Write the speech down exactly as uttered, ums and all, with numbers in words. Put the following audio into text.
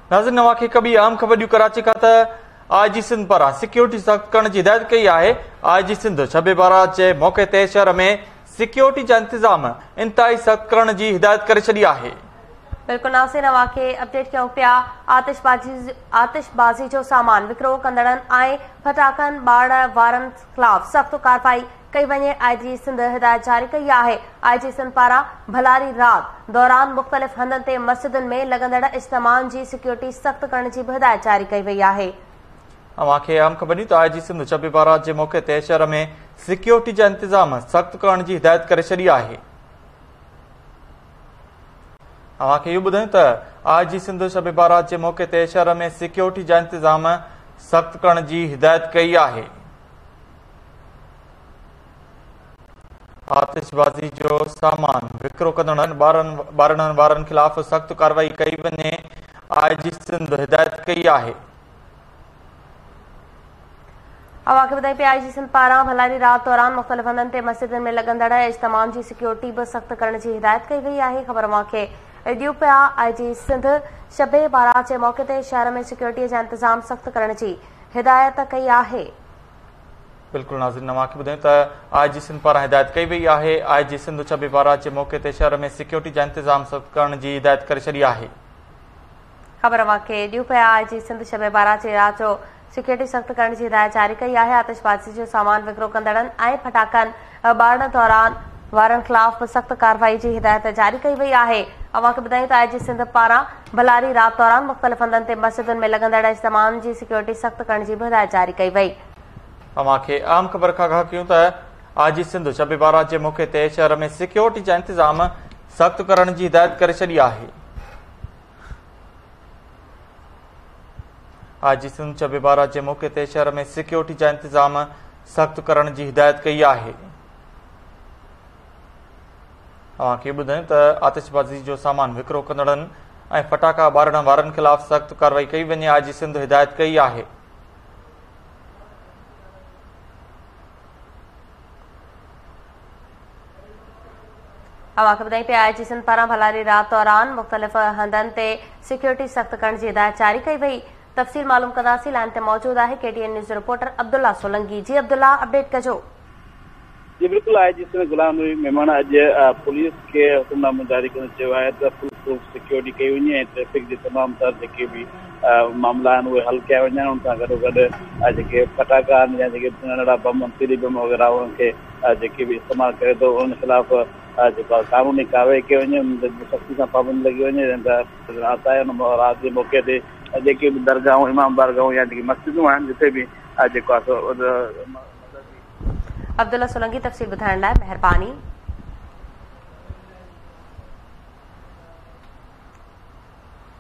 नाज़रीन नवां खे कबी आम ख़बर ॾियूं कराची खां त आईजी सिंध पारां सिक्योरिटी सख़्त करण जी हिदायत कई आहे। आईजी सिंध शबे बारात जे मौक़े ते शहर में सिक्योरिटी जा इंतज़ाम इंतहाई सख़्त करण जी हिदायत करे छॾी आहे। बिल्कुल नासिर नवां खे अपडेट कयूं पिया। आतिशबाजी आतिशबाज़ी जो सामान विकिरो कंदड़नि ऐं फटाकनि ॿारण वारनि ख़िलाफ़ सख़्त कार्रवाई कई वञे। आईजी सिंध हिदायत जारी कई आहे। आईजी सिंध पारां भलारी रात दौरान मुख़्तलिफ़ हंधनि ते मस्जिदुनि में लॻंदड़ इज्तिमाउनि जी सिक्योरिटी सख़्त करण जी बि हिदायत जारी कई वई आहे। अवां खे आम ख़बर ॾियूं त आईजी सिंध शबे बारात जे मौक़े ते शहर में सिक्योरिटी जा इंतज़ाम सख़्त करण जी हिदायत करे छॾी आहे। अवां खे इहो ॿुधायूं त आईजी सिंध शबे बारात जे मौक़े ते शहर में सिक्योरिटी जा इंतज़ाम सख़्त करण जी हिदायत कई आहे। आतिशबाज़ी जो सामान विकिरो कंदड़नि ॿारनि ॿारणनि वारनि ख़िलाफ़ सख़्त कार्रवाई कई वञे। आईजी सिंध हिदायत कई आहे। अवां खे ॿुधाई पई आईजी सिंध पारां भलारी रात दौरान मुख़्तलिफ़ हंधनि ते मस्जिदुनि में लॻंदड़ इज्तिमाउनि जी सिक्योरिटी बि सख़्त करण जी हिदायत कई वई आहे। ख़बर अवां खे ॾियूं पिया। आईजी सिंध शबे बारात जे मौक़े ते शहर में सिक्योरिटीअ जा इंतज़ाम सख़्त करण जी हिदायत कई आहे। बिल्कुलु नाज़रीन नवां खे ॿुधायूं त आईजी सिंध पारां हिदायत कई वई आहे। आईजी सिंध शबे बारात जे मौक़े ते शहर में सिक्योरिटी जा इंतज़ाम सख़्त करण जी हिदायत करे छॾी आहे। ख़बर अवां खे ॾियूं पिया। आईजी सिंध शबे बारात जी रात जो सिक्योरिटी सख़्त करण जी हिदायत जारी कई आहे। आतिशबाज़ी जो सामान विकिरो कंदड़नि ऐं फटाकनि ॿारण दौरान वारनि ख़िलाफ़ सख़्त कार्रवाई जी हिदायत जारी कई वई आहे। अवां खे ॿुधायूं त आईजी सिंध पारां भलारी रात दौरान मुख़्तलिफ़ हंधनि ते मस्जिदुनि में लॻंदड़ इज्तिमाउनि जी सिक्योरिटी सख़्त करण जी बि हिदायत जारी कई वई। अवां खे आम ख़बर खां आगाह कयूं त आईजी सिंध शबे बारात जे मौक़े ते शहर में सिक्योरिटी जा इंतज़ाम सख़्त करण जी हिदायत करे छॾी आहे। आईजी सिंध शबे बारात जे मौक़े ते शहर में सिक्योरिटी जा इंतज़ाम सख़्त करण जी हिदायत कई आहे। अवां खे ॿुधायूं त आतिशबाज़ी जो सामान विकिरो कंदड़नि ऐं फटाका ॿारण वारनि ख़िलाफ़ सख़्त कार्रवाई कई वञे। आईजी सिंध हिदायत कई आहे। अवां खे ॿुधाई पई आईजी सिंध पारां भलारी रात दौरान मुख़्तलिफ़ हंधनि ते सिक्योरिटी सख़्त करण जी हिदायत जारी कई वई। तफ़सील मालूम कंदासीं। लाइन ते मौजूद आहे KTN news reporter Abdullah Solanki. जी अब्दुल्ला, अपडेट कजो। जी बिल्कुलु आईजी सिंध गुलाम नबी मेमण अॼु पुलिस खे हुकुमनामो जारी करणु चयो आहे त फुल प्रूफ सिक्योरिटी कई वञे ऐं ट्रैफिक जे तमामु तर जेके बि मामला आहिनि उहे हल कया वञनि। उन सां गॾोगॾु जेके फटाका आहिनि या जेके नंढड़ा बम तीली बम वग़ैरह उन्हनि खे जेके बि इस्तेमालु करे थो उन ख़िलाफ़ जेको कानूनी कार्रवाई कई वञे, सख़्ती सां पाबंदी लॻी वञे। रात आहे उन रात जे मौक़े ते जेके बि दरगाहूं इमाम बारगाहूं या जेकी मस्जिदूं आहिनि जिते बि जेको आहे अब्दुल्ला सोलंकी तफ़सील ॿुधाइण लाइ महिरबानी।